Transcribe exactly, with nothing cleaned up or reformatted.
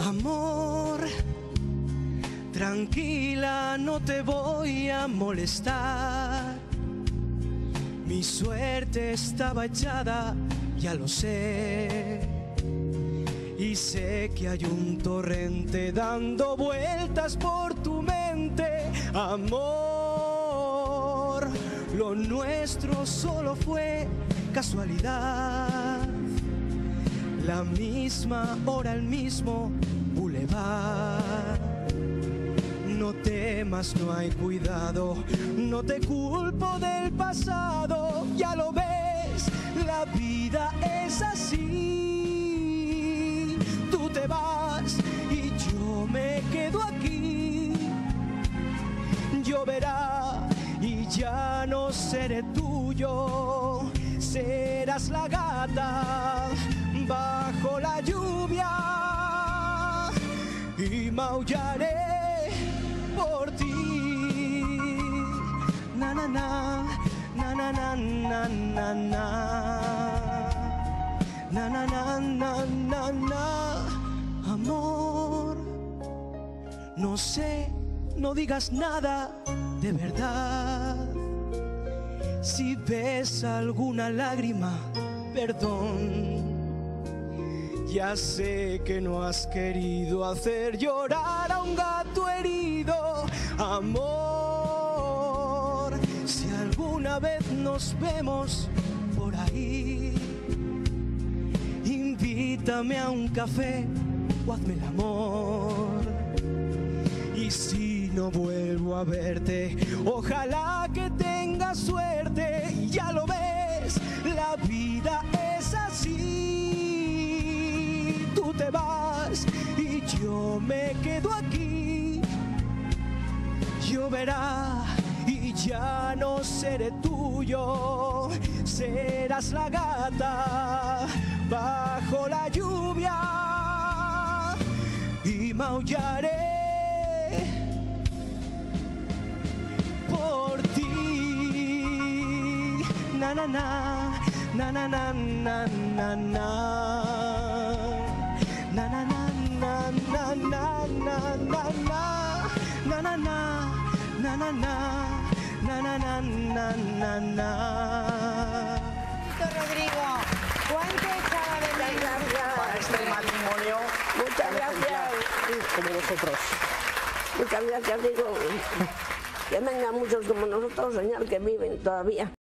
Amor, tranquila, no te voy a molestar. Mi suerte estaba echada, ya lo sé. Y sé que hay un torrente dando vueltas por tu mente. Amor, lo nuestro solo fue casualidad. La misma hora, el mismo bulevar. No temas, no hay cuidado, no te culpo del pasado. Ya lo ves, la vida es así. Tú te vas y yo me quedo aquí. Lloverá y ya no seré tuyo. Serás la gata bajo la lluvia y maullaré por ti. Na na na, na na na na na na, na na na na na na. Amor, no sé, no digas nada de verdad. Si ves alguna lágrima, perdón. Ya sé que no has querido hacer llorar a un gato herido. Amor, si alguna vez nos vemos por ahí, invítame a un café o hazme el amor. Y si no vuelvo a verte, ojalá que tengas suerte. Ya lo ves, la vida es así. Tú te vas y yo me quedo aquí. Lloverá y ya no seré tuyo. Serás la gata bajo la lluvia y maullaré por ti. Na na na, na na na na na na, na na na na na na na na, na na na, na na na, na na na na na na. Rodrigo, ¿cuánto echaba de mí? Para este matrimonio, Muchas gracias. como vosotros. Muchas gracias, digo. Que vengan muchos como nosotros, señor, que viven todavía.